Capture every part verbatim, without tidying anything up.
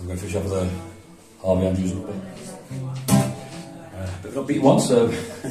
We're going to finish up with a Harvey Andrews number. Uh, but not beat one, so.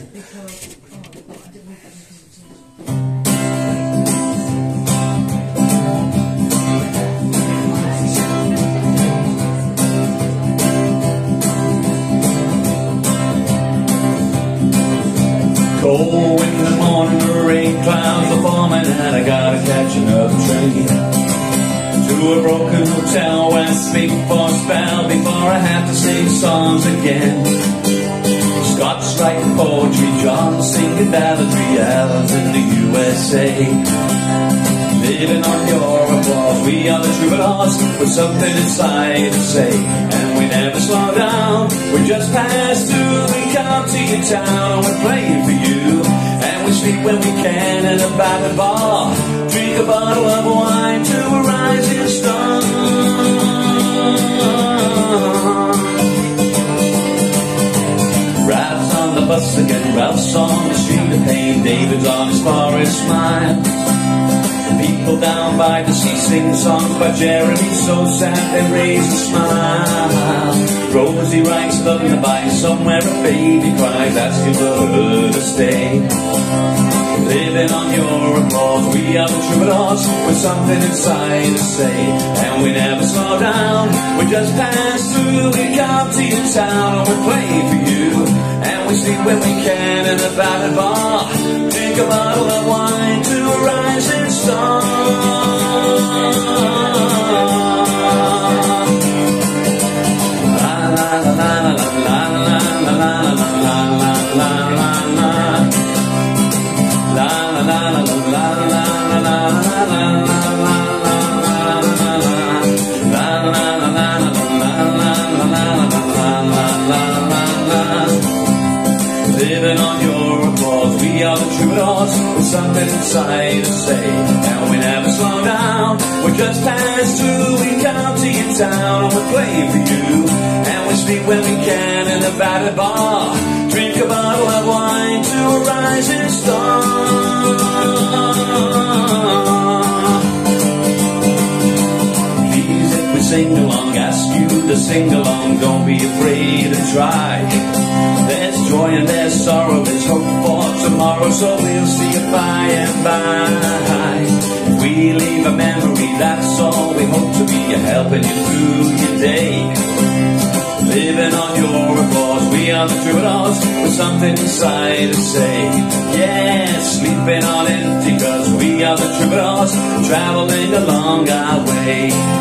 Cold in the morning, the rain clouds are forming, and I gotta catch another train to a broken hotel where I sleep for a spell before I have to sing songs again. Scots writing poetry, John singing balladry, Alan's in the U S A. Living on your applause, we are the troubadours with something inside to say. And we never slow down, we just pass through, we come to your town and we're playing for you. And we sleep when we can in a battered bar, drink a bottle of wine to a rising star. Ralph's on the bus again, Ralph's on the street of pain, David's on his forest smile. People down by the sea sing songs by Jeremy, so sad they raise a smile. Rosie writes lullaby somewhere a baby cries, asking for her to stay. Living on your applause, we are the troubadours with something inside to say. And we never slow down, we just pass through, we come to your town and we play for you. And we sleep when we can in a battered bar, drink a bottle of wine to a rising star. La la la la la la la la la la la la la la la. La la la la la la la la la la la. Living on your applause, we are the troubadours with something inside to say. And we never slow down, we just pass through, we come to your town and we play for you. And we sleep when we can in a battered bar, drink a bottle of wine to a rising star. Please, if we sing along, ask you to sing along, don't be afraid to try. There's joy and there's sorrow, there's hope for tomorrow, so we'll see it by and by. If we leave a memory, that's all we hope to be, helping you through your day. Living on your applause, we are the troubadours with something inside to say. Yes, sleeping on empty, cause we are the troubadours traveling along our way.